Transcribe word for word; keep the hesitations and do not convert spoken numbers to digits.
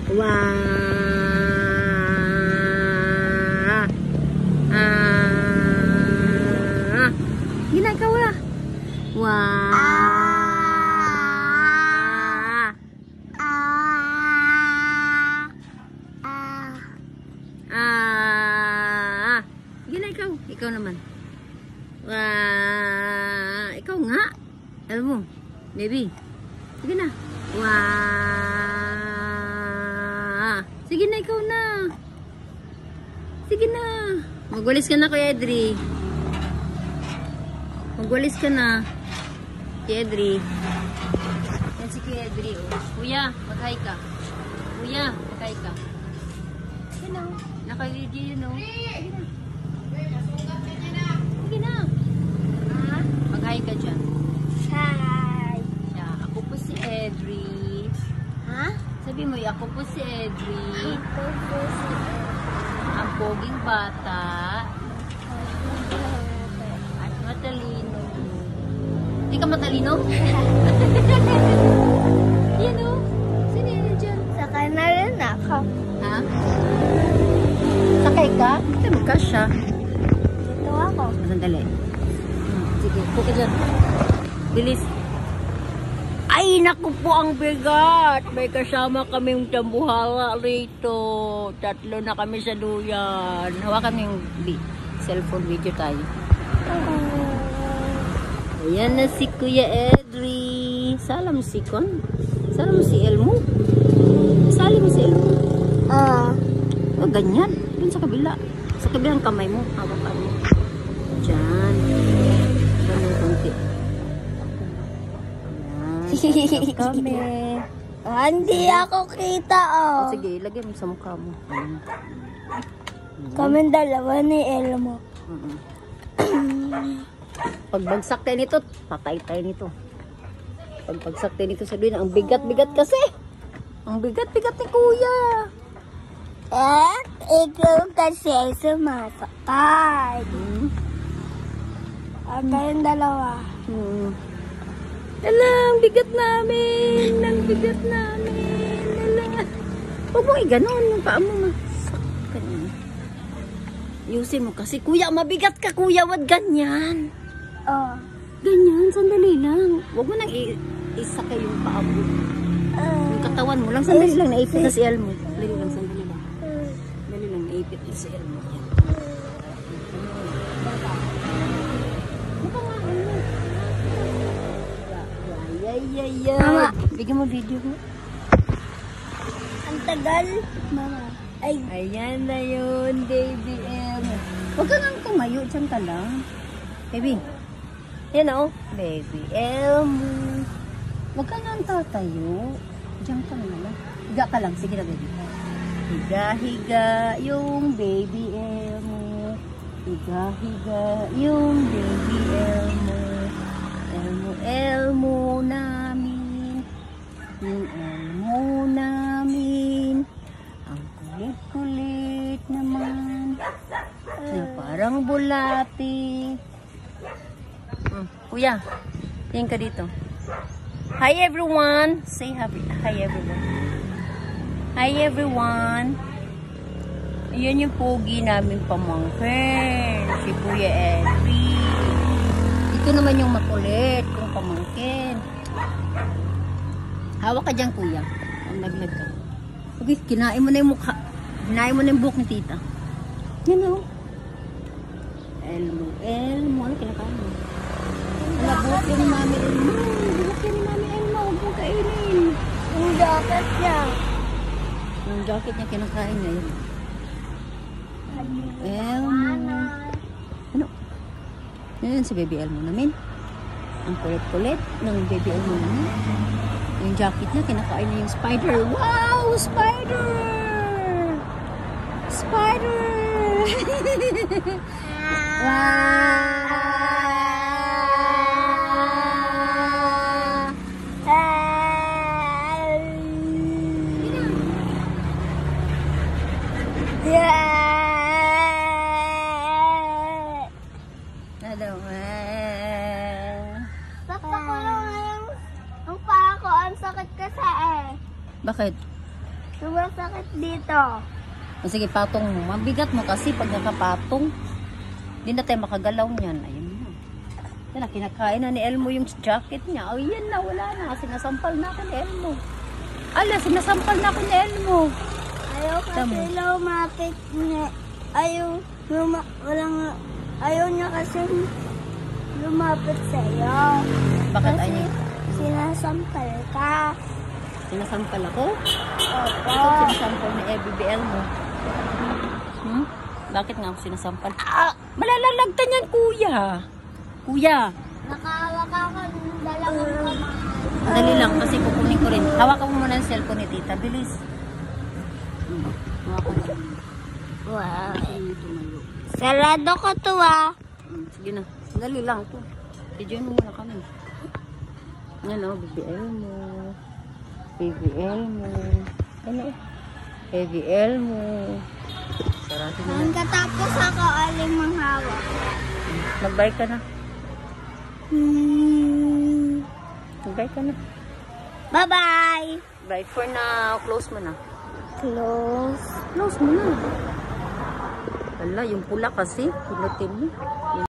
Wah. Ah. Ginagawa. Wah. Ah. Ah. Gina ikaw. Ikaw naman. Wah. Ikaw nga. Alam mo, baby. Sige na. Wah. Sige na, ikaw na. Sige na. Magwalis ka na, Kuya Edry. Magwalis ka na. Kuya Edry. Yan si Kuya Edry. Oh. Kuya, mag-hi ka. Kuya, mag-hi ka. Sige na. Naka-video yun, oh. Sige na. Sige na. Ha? Mag-hi ka dyan. Hi. Yeah, ako po si Edry. Ha? Sabi mo, ako po si Edry. Ako po si Ang poging bata. At matalino. Hindi ka matalino? Yan o. Sino yan dyan? Sakay na rin ako. Ha? Sakay ka? Hindi ka siya. Dito ako. Sandali. Sige, puka dyan. Bilis. Ay, naku po ang bigat. May kasama kaming tambuhala rito. Tatlo na kami sa duyan. Hawakan mo yung cellphone video tayo. Ayan na si Kuya Edry. Salam si Kon. Salam si Elmo. Salam si Elmo. Ah. Oh, ganyan. Dun sa kabila. Sa kabilang kamay mo. Hawakan mo. Diyan. Ganun konti. Ayan. Kami. Ah, hindi ako kita, oh. Oh, sige, ilagay mo sa mukha mo. Ayan. Kaming dalawa ni Elmo. Mm-mm. Pagbagsak tayo nito, patay tayo nito. Pagbagsak tayo nito, sabihin, ang bigat-bigat kasi. Ang bigat-bigat ni Kuya. Eh, ikaw kasi sumasakay. Hmm. Ah, kayong dalawa. Hmm. Ala, ang bigat namin. Ang bigat namin. Ala. Huwag mo i-ganon. Yung paa mo masak. Ganyan. Yusin mo kasi. Kuya, mabigat ka, Kuya. Wag ganyan. Oh. Ganyan, sandali lang. Huwag mo nang isakay yung paa mo. Uh, Yung katawan mo lang. Sandali lang, naipit na si Elmo. Sandali lang, sandali lang. Sandali lang, naipit na si Elmo. Ay, ay, ay. Mama. Bigyan mo video mo. ang tagal. Mama. Ay. Ayan na yun, Baby Elmo. Huwag ka nang tumayo, dyan ka lang. Baby. Yan o. Baby Elmo. Huwag ka nang tatayo. Diyan ka lang. Higa ka lang. Sige na, baby. Higa-higa yung Baby Elmo. Higa-higa yung Baby Elmo. Elmo, Elmo namin. Yung Elmo namin. Ang kulit-kulit naman. Na parang bulati. Hmm. Kuya, tingin ka dito. Hi everyone. Say happy. Hi everyone. Hi everyone. Ayan yung pogi namin pamangkin. Si Kuya Edry. Ito naman yung makulit kung pamangkin. Hawak ka dyan, Kuya. Ang naglag ka. Okay, kinain mo na yung mukha. Kinain mo na yung buhok ni tita. Yan o. Elmo, Elmo. Ano kinakain mo? Wala, buhok yan ni Mami Elmo. Buhok yan ni Mami Elmo. Huwag mong kainin. Yung jacket niya. Yung jacket niya kinakain ngayon. Elmo. Ano? Yan si Baby Elmo namin. Ang kulit-kulit ng Baby Elmo namin. Yung jacket niya kinakain niya yung spider. Wow! Spider! Spider! Wow! Ano? Sakta ko lang yung ang paa ko. Ang sakit kasi eh. Bakit? Sumasakit dito. O, sige, patong mo. Mabigat mo kasi pag nakapatong. Hindi na tayo makagalaw niyan. Ayun na. Yan na, kinakain na ni Elmo yung jacket niya. O, yan na, wala na. Sinasampal na ako ni Elmo. Ala, sinasampal na ako ni Elmo. Ayaw kasi lumapit niya. Ayaw, luma, walang, ayaw niya kasi lumapit sa'yo. Bakit Kasi ay sinasampal ka. sinasampal ako? Opo. Ito sinasampal ni Baby Elmo. Hmm? Bakit nga ako sinasampal? Ah, malalagtan yan, kuya. Kuya. Nakahawak ako ng dalawang kamay. Dali lang kasi kukunin ko rin. Hawakan mo muna yung cellphone ni tita. Bilis. Hmm. Hawakan mo. Wow. Ay, tumayo. Sarado ko to ah. Hmm. Sige na. Dali lang ito. I-join mo muna kami. Yan o, Baby Elmo. Baby Elmo. Ano? Baby Elmo. Sarado mo na. Pagkatapos ako aling manghawak. Mag-bye ka na. Hmm. Mag-bye ka na. Bye-bye. Bye for now. Close mo na. Close. Close mo na. Wala, yung pula kasi. Pinutin mo.